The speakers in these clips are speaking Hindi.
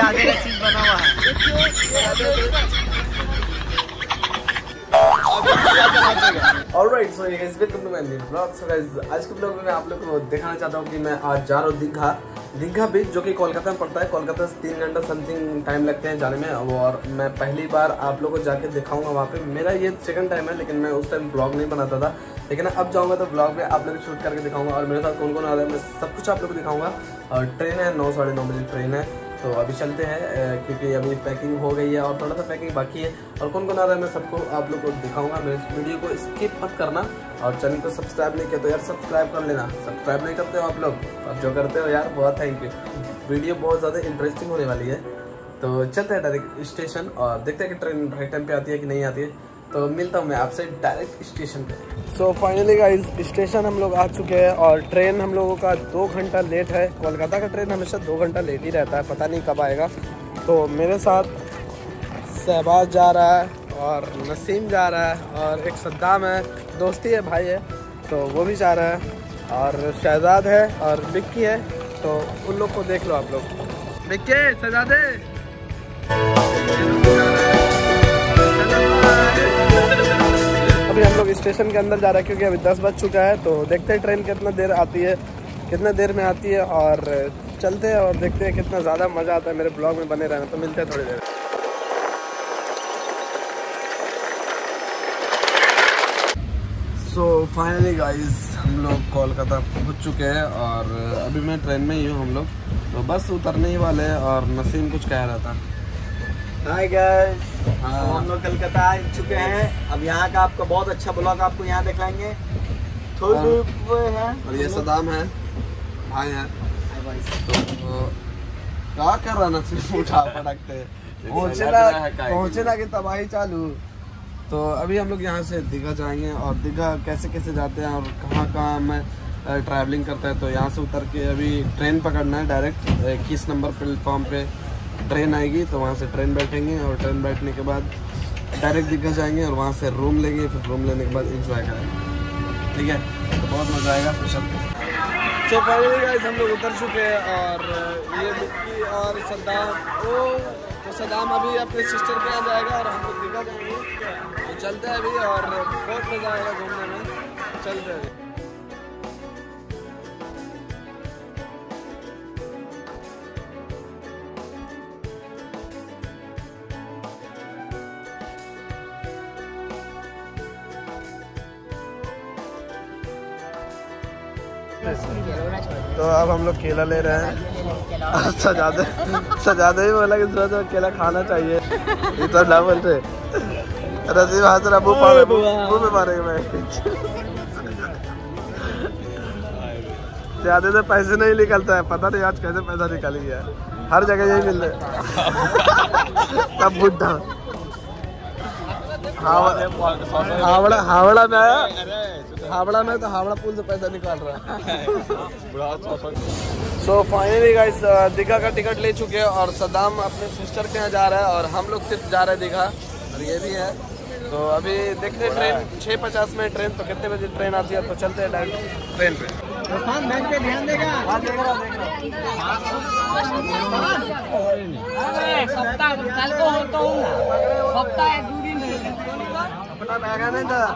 राधे का चीज बना हुआ है। Alright, so you guys welcome to my new vlog. So guys, आज के ब्लॉग में मैं आप लोग को दिखाना चाहता हूँ कि मैं आज जा रहा हूँ दीघा बीच, जो कि कोलकाता में पड़ता है। कोलकाता से 3 घंटा समथिंग टाइम लगते हैं जाने में, और मैं पहली बार आप लोग को जाके दिखाऊंगा वहाँ पे। मेरा ये सेकंड टाइम है, लेकिन मैं उस टाइम ब्लॉग नहीं बनाता था, लेकिन अब जाऊँगा तो ब्लॉग में आप लोग शूट करके दिखाऊंगा। और मेरे साथ कौन कौन आ रहा है मैं सब कुछ आप लोग को दिखाऊंगा। और ट्रेन है 9 साढ़े 9 बजे ट्रेन है, तो अभी चलते हैं क्योंकि अभी पैकिंग हो गई है और थोड़ा सा पैकिंग बाकी है। और कौन कौन आ रहा है मैं सबको आप लोग को दिखाऊंगा। मेरे वीडियो को स्किप मत करना, और चैनल को सब्सक्राइब नहीं किया तो यार सब्सक्राइब कर लेना। सब्सक्राइब नहीं करते हो आप लोग, और जो करते हो यार बहुत थैंक यू। वीडियो बहुत ज़्यादा इंटरेस्टिंग होने वाली है। तो चलते हैं डायरेक्ट स्टेशन और देखते हैं कि ट्रेन राइट टाइम पे आती है कि नहीं आती है। तो मिलता हूँ मैं आपसे डायरेक्ट स्टेशन पे। सो फाइनली गाइस, स्टेशन हम लोग आ चुके हैं और ट्रेन हम लोगों का 2 घंटा लेट है। कोलकाता का ट्रेन हमेशा 2 घंटा लेट ही रहता है, पता नहीं कब आएगा। तो मेरे साथ शहबाज जा रहा है और नसीम जा रहा है और एक सद्दाम है, दोस्ती है, भाई है, तो वो भी जा रहा है। और शहजाद है और विक्की है, तो उन लोग को देख लो आप लोग। विक्की, शहजादे, अभी हम लोग स्टेशन के अंदर जा रहे हैं क्योंकि अभी 10 बज चुका है। तो देखते हैं ट्रेन कितना देर आती है, कितना देर में आती है, और चलते हैं और देखते हैं कितना ज़्यादा मज़ा आता है। मेरे ब्लॉग में बने रहना। तो मिलते हैं थोड़ी देर। सो फाइनली गाइस, हम लोग कोलकाता पहुंच चुके हैं और अभी मैं ट्रेन में ही हूँ। हम लोग तो बस उतरने ही वाले हैं और नसीम कुछ कह रहा था। हाय गाइस, हम लोग कलकत्ता आ चुके हैं। अब यहाँ का आपको बहुत अच्छा ब्लॉग आपको यहाँ दिखाएंगे। थोड़ी दूर है और ये सदाम है, भाई है। तो क्या कर रहा नसीम, उठा पटकते पहुँचे ना कि तबाही चालू। तो अभी हम लोग यहाँ से दीघा जाएंगे, और दीघा कैसे कैसे जाते हैं और कहाँ कहाँ मैं ट्रैवलिंग करता है। तो यहाँ से उतर के अभी ट्रेन पकड़ना है डायरेक्ट। 21 नंबर प्लेटफॉर्म पे ट्रेन आएगी, तो वहाँ से ट्रेन बैठेंगे, और ट्रेन बैठने के बाद डायरेक्ट दीघा जाएंगे और वहाँ से रूम लेंगे। फिर रूम लेने के बाद एंजॉय करेंगे, ठीक है। तो बहुत मज़ा आएगा। तो फाइनली गाइस, हम लोग उतर चुके हैं और ये विक्की और सद्दाम, तो सद्दाम अभी अपने सिस्टर के यहाँ जाएगा और हम लोग दीघा जाएंगे। तो चलते हैं अभी, और बहुत मज़ा आएगा घूमने में। चलते हैं। तो अब हम लोग केला ले रहे हैं। सजादे ही बोला कि सुबह केला खाना चाहिए। इतना ना बोलते रसीब हाथ रहा मुँह पे मारेंगे। मैं ज्यादा से पैसे नहीं निकलता है, पता नहीं आज कैसे पैसा निकल गया। हर जगह यही मिल रहा है। तब बुढ़ा हावड़ा में आया, हावड़ा में तो हावड़ा पुल से पैसा निकाल रहा है। सो फाइनली गाइस, दीघा का टिकट ले चुके हैं और सद्दाम अपने सिस्टर के यहाँ जा रहा है और हम लोग सिर्फ जा रहे हैं दीघा, और ये भी है। तो अभी देखते हैं ट्रेन 6:50 में ट्रेन, तो कितने बजे ट्रेन आती है। तो चलते हैं डायरेक्ट ट्रेन पे। पे ध्यान देगा। अपना बैगा नहीं था।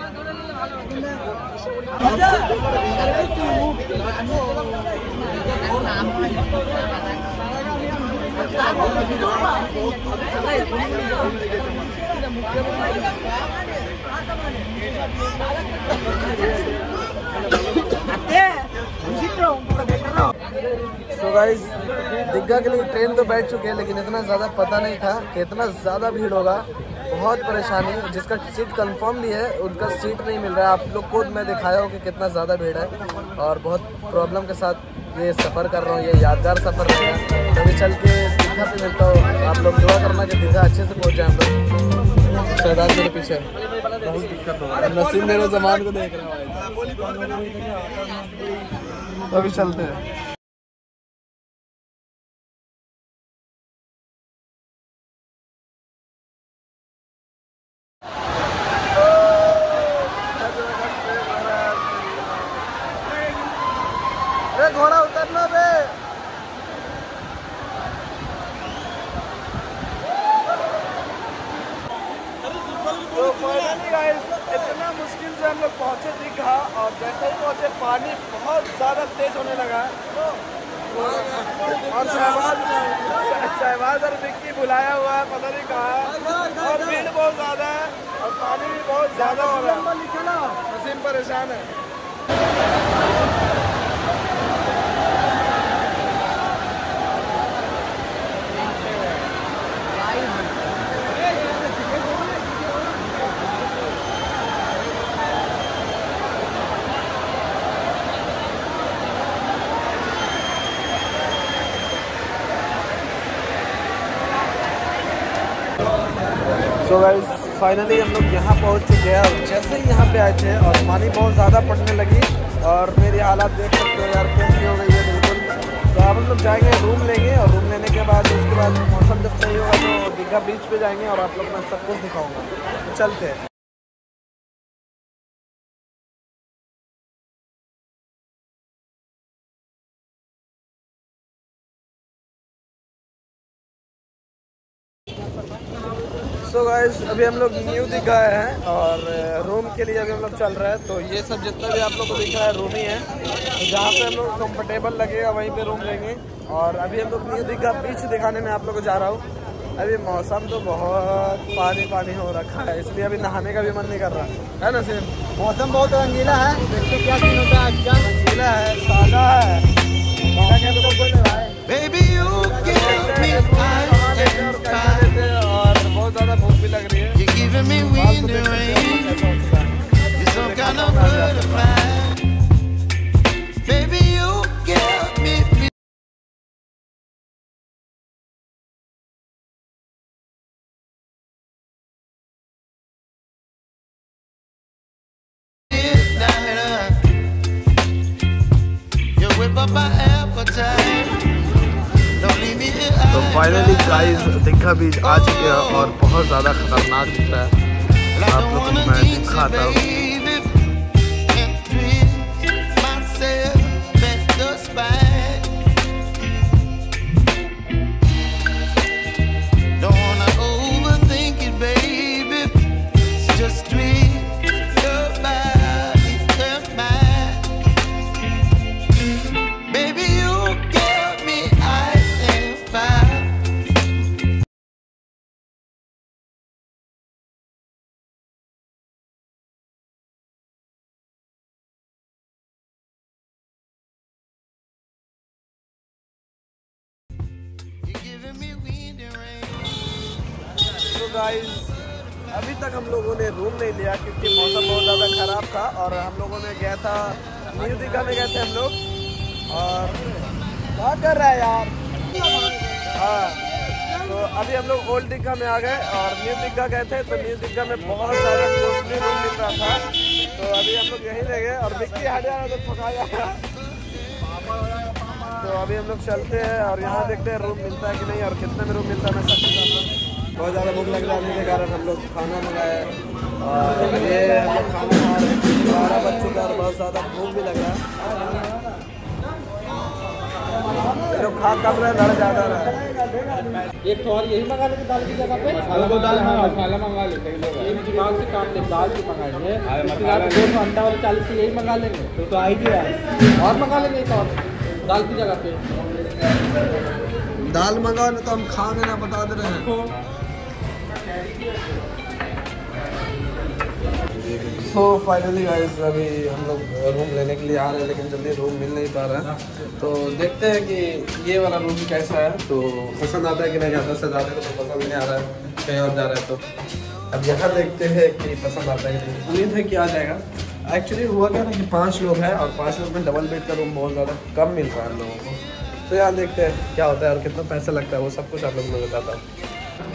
तो गाइस, दीघा के लिए ट्रेन तो बैठ चुके हैं, लेकिन इतना ज़्यादा पता नहीं था कि इतना ज़्यादा भीड़ होगा। बहुत परेशानी, जिसका सीट कंफर्म भी है उनका सीट नहीं मिल रहा है। आप लोग को मैं दिखाया हो कि कितना ज़्यादा भीड़ है, और बहुत प्रॉब्लम के साथ ये सफ़र कर रहा हूँ। ये यादगार सफ़र रहेगा। अभी चल के दीघा पे मिलता हूँ। आप लोग दुआ करना कि दीघा अच्छे से पहुँच जाए। हम लोग शहजाद के पीछे बहुत दिक्कत हो रहा है। नसीम मेरे जमान को देख रहे हैं। अभी चलते हैं। घोड़ा उतरना बे। से हम लोग पहुँचे दीघा और जैसे ही पहुँचे पानी बहुत ज़्यादा तेज होने लगा है और शहबाज और विक्की बुलाया हुआ है, पता नहीं कहाँ है, और भीड़ बहुत ज़्यादा है और पानी भी बहुत ज़्यादा हो रहा है। नसीम परेशान है। सो गाइस फाइनली हम लोग यहाँ पहुँच चुके हैं और जैसे ही यहाँ पे आए थे और पानी बहुत ज़्यादा पड़ने लगी और मेरी हालत देख सकते हो यार कैसी हो गई है बिल्कुल। तो अब हम लोग जाएंगे रूम लेंगे और रूम लेने के बाद उसके बाद मौसम जब सही होगा तो दीघा बीच पे जाएंगे और आप लोग मैं सब कुछ दिखाऊँगा। तो चलते हैं। सो गाइस अभी हम लोग न्यू दीघा आए हैं और रूम के लिए अभी हम लोग चल रहे हैं। तो ये सब जितना भी आप लोग को दिख रहा है रूम ही है, तो जहाँ पे हम लोग कंफर्टेबल लगेगा वहीं पे रूम लेंगे। और अभी हम लोग न्यू दीघा बीच दिखाने में आप लोग को जा रहा हूँ। अभी मौसम तो बहुत पानी पानी हो रखा है, इसलिए अभी नहाने का भी मन नहीं कर रहा है ना सिर्फ। मौसम बहुत रंगीला है, देखते क्या सीन होता है। आज क्या रंगीला है, सादा है, और बहुत ज़्यादा भूख भी लग रही है। तो फाइनली गाइस दीघा बीच आ चुके हैं और बहुत ज़्यादा खतरनाक दिख रहा है। आप लोगों को मैं दिखाता हूँ। तो गाइस अभी तक हम लोगों ने रूम नहीं लिया क्योंकि मौसम बहुत ज़्यादा ख़राब था और हम लोगों ने गया था न्यू दीघा में गए थे हम लोग। और क्या कर रहा है यार। हाँ तो अभी हम लोग ओल्ड दीघा में आ गए और न्यू दीघा गए थे। तो न्यू दीघा में बहुत ज़्यादा कॉस्टली रूम मिल रहा था, तो अभी हम लोग यहीं रह गए और विक्की हट जा रहा तो थका जाएगा। तो अभी हम लोग चलते हैं और यहाँ देखते हैं रूम मिलता है कि नहीं और कितने में रूम मिलता है। मैं सब बताता हूँ। बहुत ज़्यादा भूख लग जाने के कारण हम लोग खाना मंगाए और ये हम लोग खाना खा रहे हैं। 12 बज चुका है और बहुत ज़्यादा भूख भी लग रहा है। ये लोग खा कम रहे, लड़ ज़्यादा रहा है। एक तो और यही मंगा लेंगे दाल की जगह पे, मसाला मंगा लेते हैं। एक दिमाग से काम लेते, दाल की मंगाएंगे, उसके बाद 2 अंडा वाले 40 की यही मंगा लेंगे। तो आइडिया है और मंगा लेंगे एक और दाल की जगह पे। दाल मंगाओ ना तो हम खाएंगे ना, बता दे रहे हैं। तो फाइनली गाइस अभी हम लोग रूम लेने के लिए आ रहे हैं लेकिन जल्दी रूम मिल नहीं पा रहा है। तो देखते हैं कि ये वाला रूम कैसा है, तो पसंद आता है कि नहीं। ज़्यादा से ज़्यादा तो पसंद नहीं आ रहा है, कहीं और जा रहा है। तो अब यहाँ देखते हैं कि पसंद आता है कि नहीं। उम्मीद है कि आ जाएगा। एक्चुअली हुआ क्या ना कि 5 लोग हैं और 5 लोग में डबल बेड का रूम बहुत ज़्यादा कम मिल रहा है हम लोगों को। तो यहाँ देखते हैं क्या होता है और कितना पैसा लगता है, वो सब कुछ आप लोगों को बताता हूँ।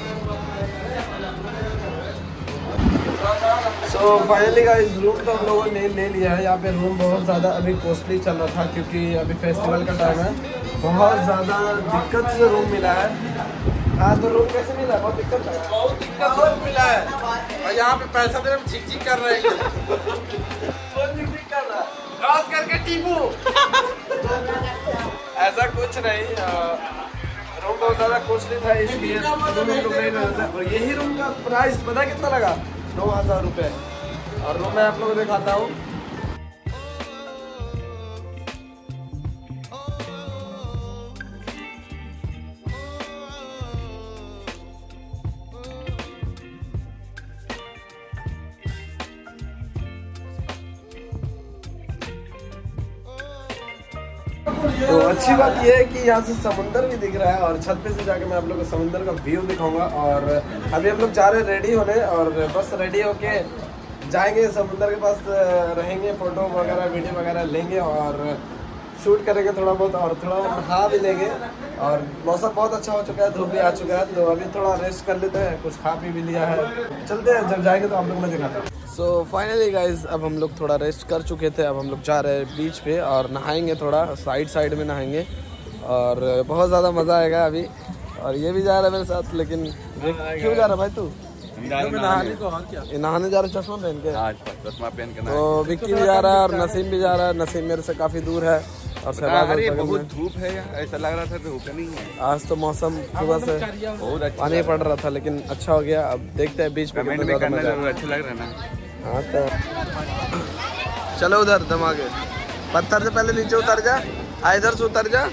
सो फाइनली गाइस रूम तो हम लोगों ने ले लिया है। यहाँ पे रूम बहुत ज़्यादा अभी कॉस्टली चल रहा था क्योंकि अभी फेस्टिवल का टाइम है। बहुत ज़्यादा दिक्कत से रूम मिला है। हाँ तो रूम कैसे मिला? बहुत दिक्कत लगा, बहुत दिक्कत मिला है। और यहाँ पे पैसा देने में झिक-झिक कर रहे हैं। बहुत झिक-झिक कर रहा है, खास करके टीपू। ऐसा कुछ नहीं, रूम बहुत ज़्यादा कॉस्टली था इसलिए रूम लोग नहीं रहे थे। और यही रूम का प्राइस पता कितना लगा? 9,000 रुपये। और रूम में आप लोगों को दिखाता हूँ। तो अच्छी बात यह है कि यहाँ से समुंदर भी दिख रहा है और छत पे से जाके मैं आप लोगों को समुंदर का व्यू दिखाऊंगा। और अभी हम लोग जा रहे हैं रेडी होने और बस रेडी होके जाएंगे समुंदर के पास, रहेंगे, फोटो वगैरह वीडियो वगैरह लेंगे और शूट करेंगे थोड़ा बहुत और थोड़ा नहा भी लेंगे। और मौसम बहुत अच्छा हो चुका है, धूप भी आ चुका है, तो अभी थोड़ा रेस्ट कर लेते हैं, कुछ खा पी भी लिया है। चलते हैं, जब जाएंगे तो आप लोग मैं दिखाता हूँ। सो फाइनली गाइज अब हम लोग थोड़ा रेस्ट कर चुके थे, अब हम लोग जा रहे हैं बीच पे और नहाएंगे, थोड़ा साइड में नहाएंगे और बहुत ज़्यादा मज़ा आएगा अभी। और ये भी जा रहा है मेरे साथ, लेकिन क्यों जा रहा है भाई तू? नहाने जा रहे चश्मा पहन के? चश्मा पहन के। तो विक्की भी जा रहा है और नसीम भी जा रहा है। नसीम मेरे से काफ़ी दूर है और बहुत धूप है, ऐसा लग रहा था धूप नहीं है। आज तो मौसम सुबह से पानी पड़ रहा था लेकिन अच्छा हो गया। अब देखते हैं बीच में अच्छा लग रहा है ना। हाँ तो चलो उधर दमागे, पत्थर से पहले नीचे उतर जा, इधर से उतर जा,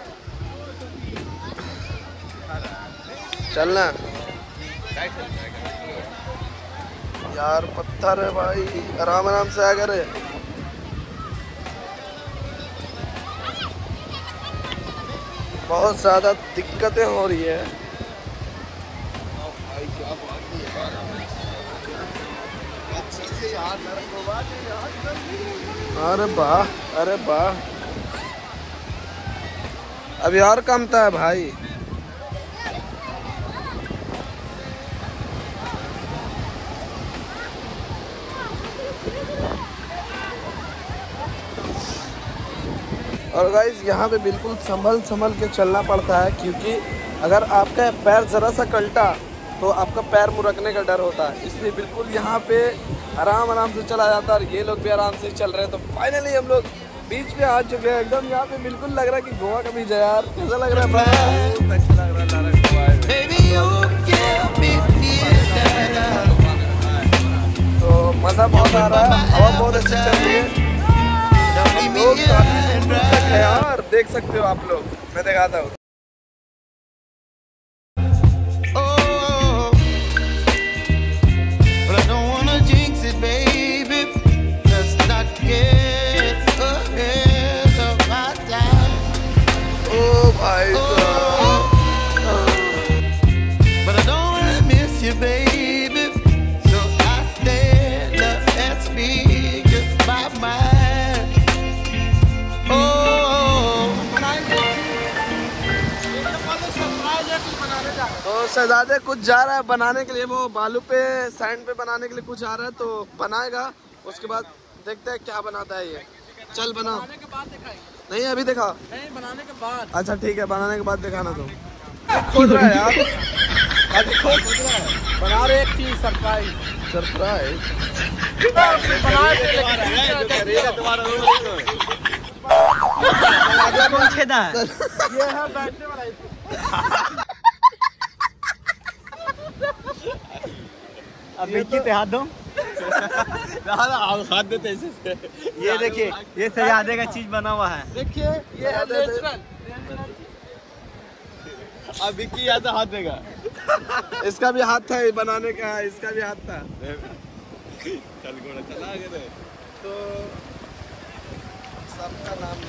चलना यार, पत्थर है भाई, आराम आराम से आ करे। बहुत ज़्यादा दिक्कतें हो रही है। अरे वाह, अरे वाह, अभी और कमता है भाई। और गाइस यहाँ पे बिल्कुल संभल के चलना पड़ता है, क्योंकि अगर आपका पैर ज़रा सा कल्टा तो आपका पैर मुरकने का डर होता है। इसलिए बिल्कुल यहाँ पे आराम से चला जाता है और ये लोग भी आराम से चल रहे हैं। तो फाइनली हम लोग बीच पे आ चुके हैं एकदम। यहाँ पे बिल्कुल लग रहा है कि गोवा का बीच है यार। कैसा लग रहा है भाई? अच्छा लग रहा है। तो मज़ा बहुत आ रहा है, हवा बहुत अच्छी चल रही है यार, देख सकते हो आप लोग, मैं दिखाता हूँ। तो शहजादे कुछ जा रहा है बनाने के लिए, वो बालू पे सैंड पे बनाने के लिए कुछ जा रहा है, तो बनाएगा। उसके बाद देखते हैं क्या बनाता है ये। चल बना। बनाने के बाद दिखाएंगे। नहीं अभी दिखा। नहीं बनाने के बाद। अच्छा ठीक है, बनाने के बाद दिखाना। तो खोद रहा है यार, बना रहे एक चीज सरप्राइज। ये है बैठने वाला। अब विक्की पे हाथ दो। हाथ देते ऐसे। ये देखिए, ये सजादे का चीज बना हुआ है। देखिए ये है नेचुरल। अब विक्की यहाँ से हाथ देगा। इसका भी हाथ था बनाने का, इसका भी हाथ था। चल घोड़ा चला गए तो सबका नाम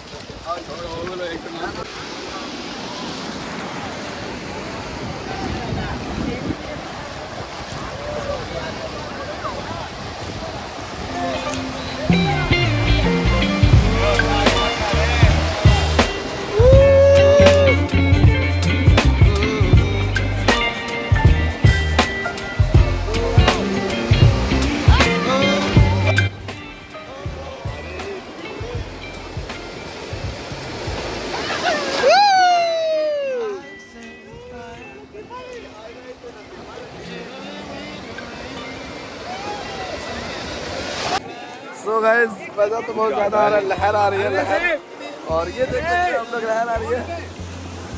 तो गाइस मजा तो बहुत ज्यादा आ रहा है, लहर आ रही है, लहर। और ये देख सकते हैं हम लोग, लहर आ रही है।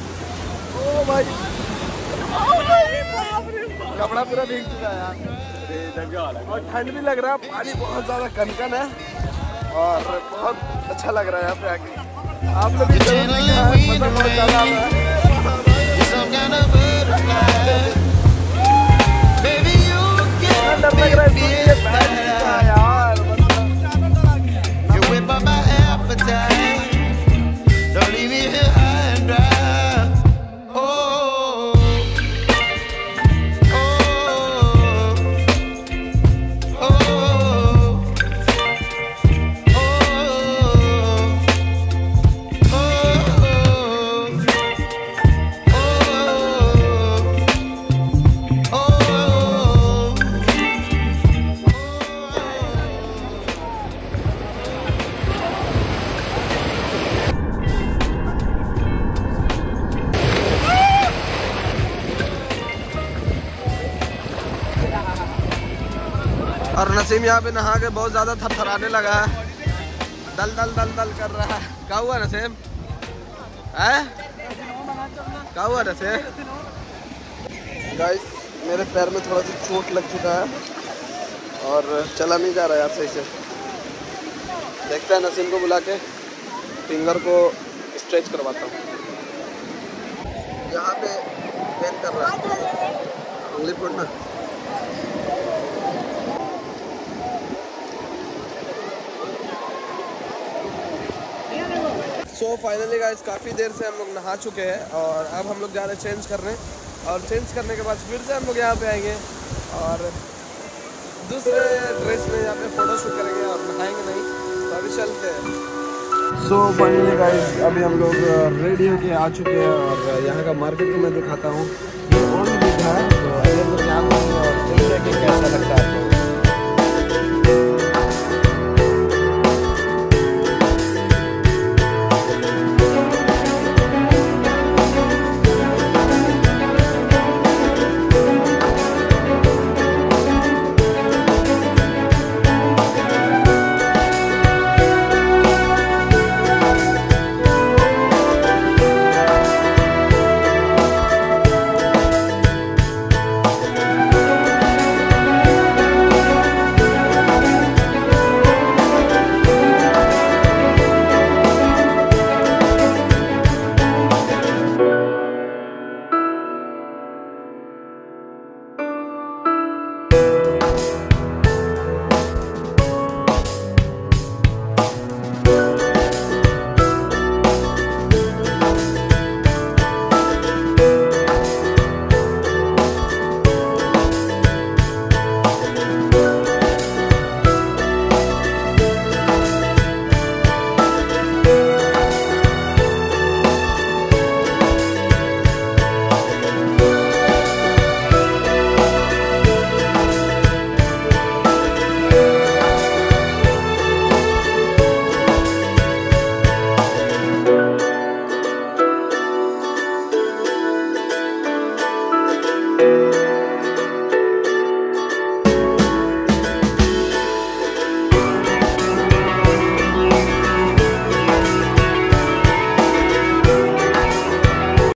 ओ भाई कपड़ा पूरा भीग चुका है यार। और ठंड भी लग रहा है, पानी बहुत ज़्यादा कनकन है और बहुत अच्छा लग रहा है यहाँ पे आके। आप लोग भी जरूर दिखाएं, मज़ा बहुत ज़्यादा आ रहा है। डर लग रहा है इसको, ये बैठ चुका है यार, और नसीम यहाँ पे नहा के बहुत ज़्यादा थरथराने लगा है, दल दल दल दल कर रहा है। क्या हुआ नसीम? है क्या हुआ नसीम? गाइस मेरे पैर में थोड़ा सा चोट लग चुका है और चला नहीं जा रहा यार सही से। देखते हैं नसीम को बुला के फिंगर को स्ट्रेच करवाता हूँ। यहाँ पे पेन कर रहा है, उंगली फोड़ना। सो फाइनली गाइस काफ़ी देर से हम लोग नहा चुके हैं और अब हम लोग जा रहे हैं चेंज करने, और चेंज करने के बाद फिर से हम लोग यहाँ पे आएंगे और दूसरे ड्रेस में यहाँ पे फ़ोटो शूट करेंगे और नहाएंगे नहीं, तो अभी चलते हैं। सो फाइनली गाइस अभी हम लोग रेडी होके आ चुके हैं और यहाँ का मार्केट को मैं दिखाता हूँ। ये ओल्ड दीघा है, तो अभी हम लोग यहाँ घूमेंगे और देखते हैं कि कैसा लगता है।